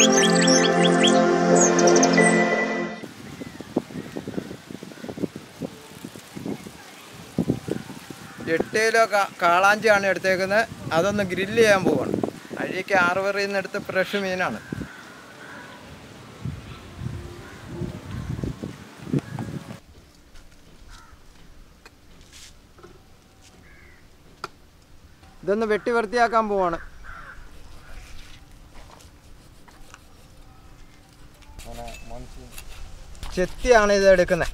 എട്ടയിലോ കാളാഞ്ചിയാണ് എടുത്തേക്കുന്നത്. അതൊന്ന് ഗ്രില്ല് ചെയ്യാൻ പോവാണ്. അഴിക്ക് ആറുവറിയിൽ നിന്ന് എടുത്ത് ഫ്രഷ് മീനാണ്. ഇതൊന്ന് വെട്ടി വൃത്തിയാക്കാൻ പോവാണ്. ചെത്തിയാണ് ഇത് എടുക്കുന്നത്.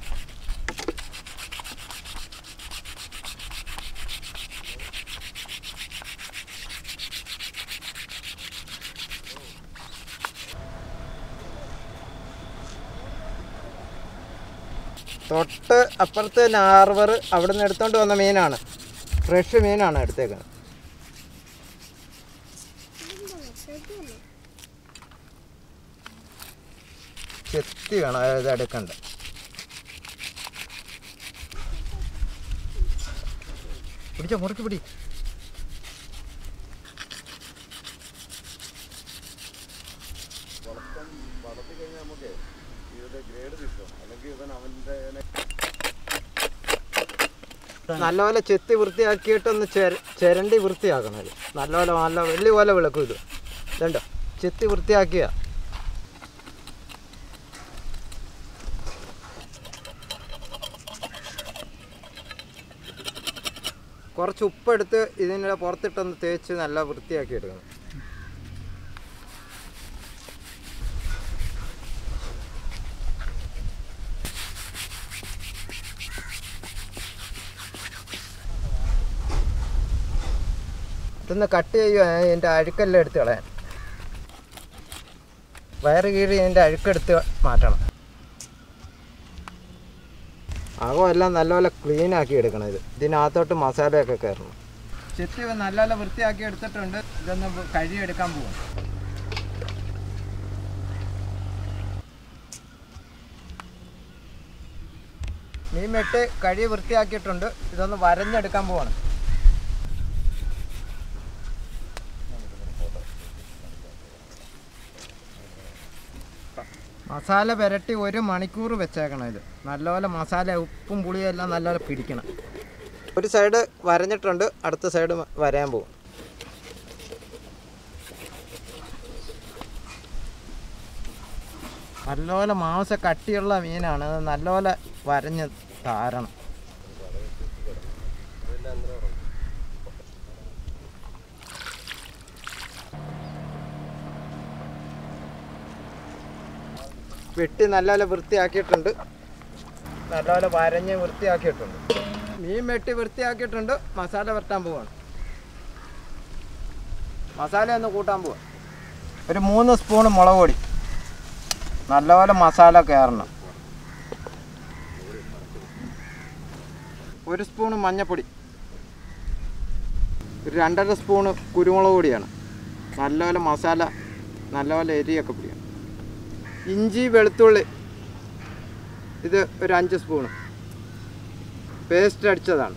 തൊട്ട് അപ്പുറത്ത് നാർവർ അവിടെ നിന്ന് എടുത്തോണ്ട് വന്ന മീനാണ്. ഫ്രഷ് മീനാണ് എടുത്തേക്കുന്നത്. ചെത്തി വേണം ഇത് എടുക്കണ്ട. പിടിച്ചോ, മുറുക്കി പിടി. നല്ലപോലെ ചെത്തി വൃത്തിയാക്കിയിട്ടൊന്ന് ചിരണ്ടി വൃത്തിയാക്കണം. ഇത് നല്ലപോലെ നല്ല വെള്ളി പോലെ വിളക്കും. ഇത് ഇതുണ്ടോ, ചെത്തി വൃത്തിയാക്കിയ. കുറച്ച് ഉപ്പെടുത്ത് ഇതിൻ്റെ പുറത്തിട്ടൊന്ന് തേച്ച് നല്ല വൃത്തിയാക്കി എടുക്കണം. ഇതൊന്ന് കട്ട് ചെയ്യുക. ഇതിൻ്റെ അഴുക്കെല്ലാം എടുത്ത് കളയാൻ. വയറ് കീറി ഇതിൻ്റെ അഴുക്കെടുത്ത് മാറ്റണം. അകമെല്ലാം നല്ലപോലെ ക്ലീനാക്കി എടുക്കണം. ഇതിനകത്തോട്ട് മസാലയൊക്കെ കയറണം. ചെത്തി നല്ലപോലെ വൃത്തിയാക്കി എടുത്തിട്ടുണ്ട്. ഇതൊന്ന് കഴുകിയെടുക്കാൻ പോവാം. മീൻ വെട്ടി കഴുകി വൃത്തിയാക്കിയിട്ടുണ്ട്. ഇതൊന്ന് വരഞ്ഞെടുക്കാൻ പോവാണ്. മസാല പുരട്ടി 1 മണിക്കൂർ വെച്ചേക്കണം. ഇത് നല്ലപോലെ മസാല ഉപ്പും പുളിയെല്ലാം നല്ലപോലെ പിടിക്കണം. ഒരു സൈഡ് വരഞ്ഞിട്ടുണ്ട്, അടുത്ത സൈഡ് വരയാൻ പോകും. നല്ലപോലെ മാംസ കട്ടിയുള്ള മീനാണ്. അത് നല്ലപോലെ വരഞ്ഞ് താരണം. വെട്ടി നല്ലപോലെ വൃത്തിയാക്കിയിട്ടുണ്ട്. നല്ലപോലെ വരഞ്ഞ് വൃത്തിയാക്കിയിട്ടുണ്ട്. മീൻ വെട്ടി വൃത്തിയാക്കിയിട്ടുണ്ട്. മസാല വരട്ടാൻ പോവാണ്. മസാല ഒന്ന് കൂട്ടാൻ പോവാം. ഒരു 3 സ്പൂൺ മുളക് പൊടി. നല്ലപോലെ മസാല കയറണം. 1 സ്പൂൺ മഞ്ഞൾപ്പൊടി. ഒരു 2.5 സ്പൂണ് കുരുമുളക് പൊടിയാണ്. നല്ലപോലെ മസാല നല്ലപോലെ എരിയൊക്കെ പിടിക്കണം. ഇഞ്ചി വെളുത്തുള്ളി ഇത് ഒരു 5 സ്പൂണ് പേസ്റ്റ് അടിച്ചതാണ്.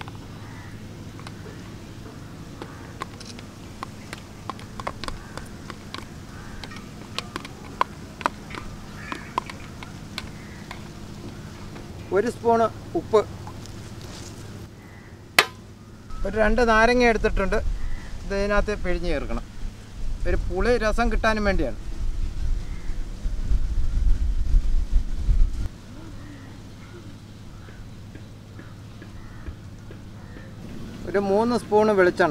ഒരു സ്പൂണ് ഉപ്പ്. ഒരു 2 നാരങ്ങ എടുത്തിട്ടുണ്ട്. ഇതിനകത്ത് പിഴിഞ്ഞ് ചേർക്കണം. ഒരു പുളി രസം കിട്ടാനും വേണ്ടിയാണ്. ഒരു 3 സ്പൂണ് വെളിച്ചെണ്ണ.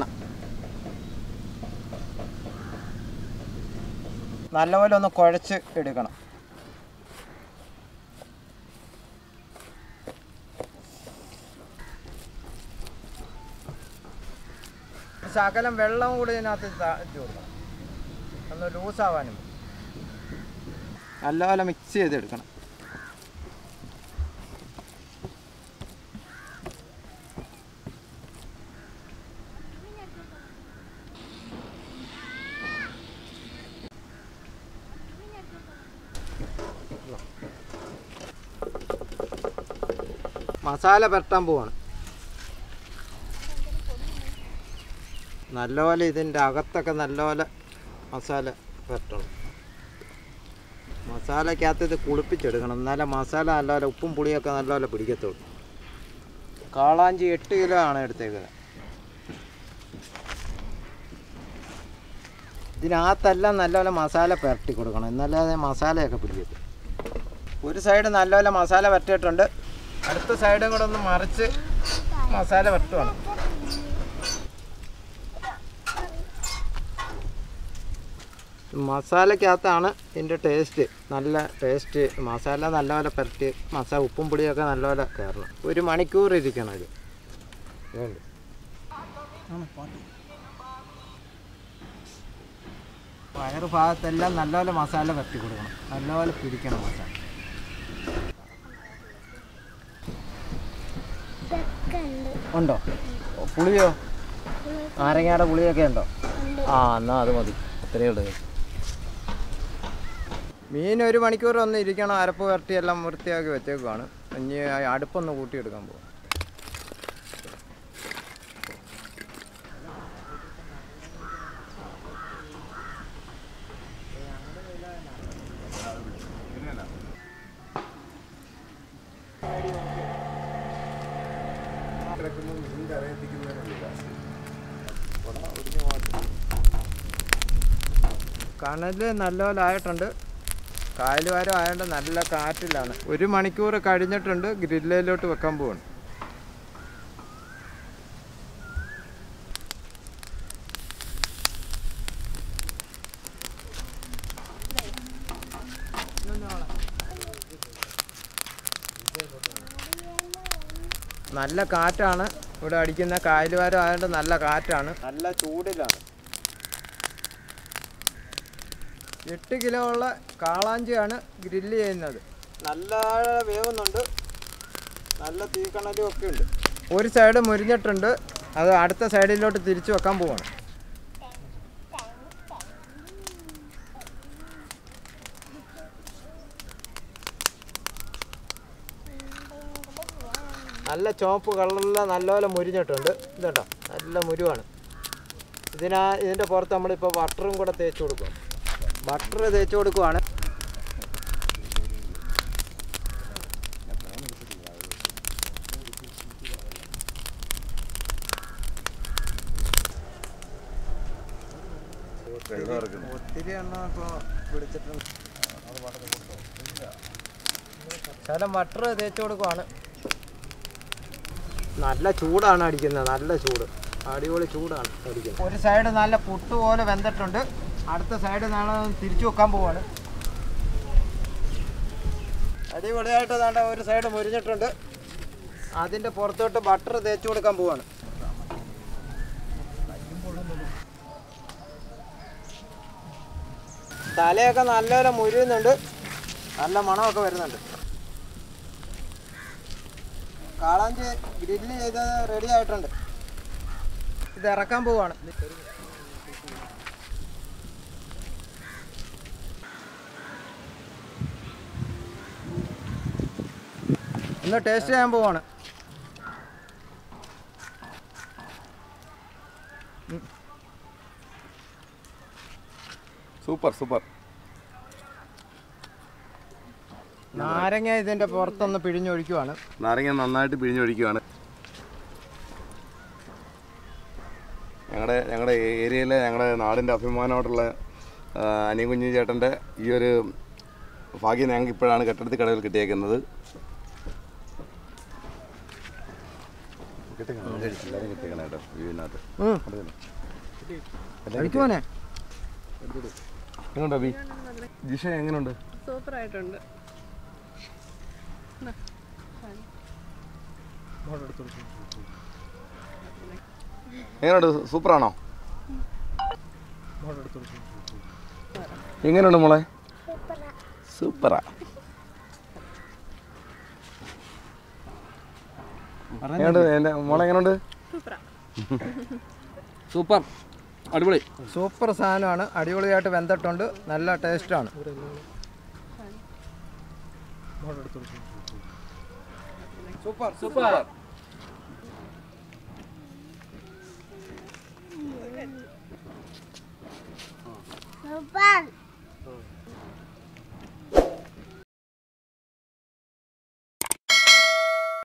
നല്ലപോലെ ഒന്ന് കുഴച്ച് എടുക്കണം. ശകലം വെള്ളം കൂടി ഇതിനകത്ത് ഇട്ട് കൊടുക്കണം. ഒന്ന് ലൂസാവാനും. നല്ലപോലെ മിക്സ് ചെയ്തെടുക്കണം. മസാല പുരട്ടാൻ പോവാണ്. നല്ലപോലെ ഇതിൻ്റെ അകത്തൊക്കെ നല്ലപോലെ മസാല പുരട്ടണം. മസാലയ്ക്കകത്ത് ഇത് കുളിപ്പിച്ചെടുക്കണം, എന്നാലേ മസാല നല്ലപോലെ ഉപ്പും പുളിയൊക്കെ നല്ലപോലെ പിടിക്കത്തുള്ളൂ. കാളാഞ്ചി 8 കിലോ ആണ് എടുത്തേക്കുന്നത്. ഇതിനകത്തെല്ലാം നല്ലപോലെ മസാല പുരട്ടി കൊടുക്കണം, എന്നാലേ അത് മസാലയൊക്കെ പിടിക്കത്തുള്ളൂ. ഒരു സൈഡ് നല്ലപോലെ മസാല പുരട്ടിയിട്ടുണ്ട്, അടുത്ത സൈഡും കൂടെ ഒന്ന് മറിച്ച് മസാല പുരട്ടുവാണ്. മസാലയ്ക്കകത്താണ് ഇതിൻ്റെ ടേസ്റ്റ്, നല്ല ടേസ്റ്റ്. മസാല നല്ലപോലെ പുരട്ടി ഉപ്പും പൊടിയൊക്കെ നല്ലപോലെ കയറണം. 1 മണിക്കൂർ ഇരിക്കണം ഇത്. വയറ് ഭാഗത്തെല്ലാം നല്ലപോലെ മസാല പുരട്ടി കൊടുക്കണം, നല്ലപോലെ പിടിക്കണം മസാല. ഉണ്ടോ പുളിയോ? നാരങ്ങയുടെ പുളിയൊക്കെ ഉണ്ടോ? എന്നാൽ അത് മതി, അത്രയേ ഉള്ളൂ. മീൻ 1 മണിക്കൂർ ഒന്ന് ഇരിക്കണം, അരപ്പ് പുരട്ടി എല്ലാം വൃത്തിയാക്കി വെച്ചേക്കുവാണ്. ഇനി അടുപ്പൊന്ന് കൂട്ടിയെടുക്കാൻ പോകും. കണല് നല്ലപോലെ ആയിട്ടുണ്ട്, കായലുവാരം ആയതുകൊണ്ട് നല്ല കാറ്റിലാണ്. 1 മണിക്കൂർ കഴിഞ്ഞിട്ടുണ്ട്, ഗ്രില്ലിലോട്ട് വെക്കാൻ പോവാണ്. നല്ല കാറ്റാണ് ഇവിടെ അടിക്കുന്ന, കായലുവാരം ആയതുകൊണ്ട് നല്ല കാറ്റാണ്, നല്ല ചൂടിലാണ്. 8 കിലോ ഉള്ള കാളാഞ്ചിയാണ് ഗ്രില്ല് ചെയ്യുന്നത്. നല്ല വേവുന്നുണ്ട്, നല്ല തീക്കണലും ഒക്കെ ഉണ്ട്. ഒരു സൈഡ് മുരിഞ്ഞിട്ടുണ്ട്, അത് അടുത്ത സൈഡിലോട്ട് തിരിച്ചു വെക്കാൻ പോവാണ്. നല്ല ചുവപ്പ് കളറിൽ നല്ലപോലെ മുരിഞ്ഞിട്ടുണ്ട്. ഇതുണ്ടോ, നല്ല മുരുവാണ്. ഇതിൻ്റെ പുറത്ത് നമ്മളിപ്പോൾ ബട്ടറും കൂടെ തേച്ച് കൊടുക്കും. ബട്ടർ തേച്ച് കൊടുക്കുവാണ്. ഒത്തിരി എണ്ണ ഇപ്പോൾ പിടിച്ചിട്ടുണ്ട്. ശകലം ബട്ടർ തേച്ച് കൊടുക്കുവാണ്. നല്ല ചൂടാണ് അടിക്കുന്നത്, നല്ല ചൂട്, അടിപൊളി ചൂടാണ് അടിക്കുന്നത്. ഒരു സൈഡ് നല്ല പുട്ട് പോലെ വെന്തിട്ടുണ്ട്, അടുത്ത സൈഡ് നാളെ തിരിച്ചു വെക്കാൻ പോവാണ്. അടിപൊളിയായിട്ട് വേണ്ട ഒരു സൈഡ് മുരിഞ്ഞിട്ടുണ്ട്, അതിൻ്റെ പുറത്തോട്ട് ബട്ടർ തേച്ച് കൊടുക്കാൻ പോവാണ്. തലയൊക്കെ നല്ലപോലെ മുരിയുന്നുണ്ട്, നല്ല മണമൊക്കെ വരുന്നുണ്ട്. കാളാഞ്ചി ഗ്രില്ല് ചെയ്തത് റെഡി ആയിട്ടുണ്ട്, ഇത് ഇറക്കാൻ പോവാണ്. ഒന്ന് ടേസ്റ്റ് ചെയ്യാൻ പോവാണ്. Super super. നാരങ്ങ ഇതിൻ്റെ പുറത്തൊന്ന് പിഴിഞ്ഞൊഴിക്കുവാണ്. നാരങ്ങ നന്നായിട്ട് പിഴിഞ്ഞൊഴിക്കുവാണ്. ഞങ്ങളുടെ ഏരിയയിലെ ഞങ്ങളുടെ നാടിൻ്റെ അഭിമാനമായിട്ടുള്ള അനിയൻകുഞ്ഞ് ചേട്ടൻ്റെ ഈ ഒരു ഭാഗ്യം ഞങ്ങൾക്ക് ഇപ്പോഴാണ് കെട്ടിടത്തിൽ കടയിൽ കിട്ടിയേക്കുന്നത്. എല്ലാവരും കിട്ടിയേക്കണം കേട്ടോ വീടിനകത്ത്. എങ്ങനെയുണ്ട് അബി? ജിഷ എങ്ങനെയുണ്ട്? സൂപ്പറായിട്ടുണ്ട്. എങ്ങനെയുണ്ട്? സൂപ്പറാണോ? എങ്ങനെയുണ്ട് മോളെ? സൂപ്പറാ. എങ്ങനെയുണ്ട് എൻ്റെ മോളെ? എങ്ങനെയുണ്ട്? സൂപ്പർ, അടിപൊളി, സൂപ്പർ സാധനമാണ്. അടിപൊളിയായിട്ട് വെന്തിട്ടുണ്ട്, നല്ല ടേസ്റ്റാണ്. Super super. Super.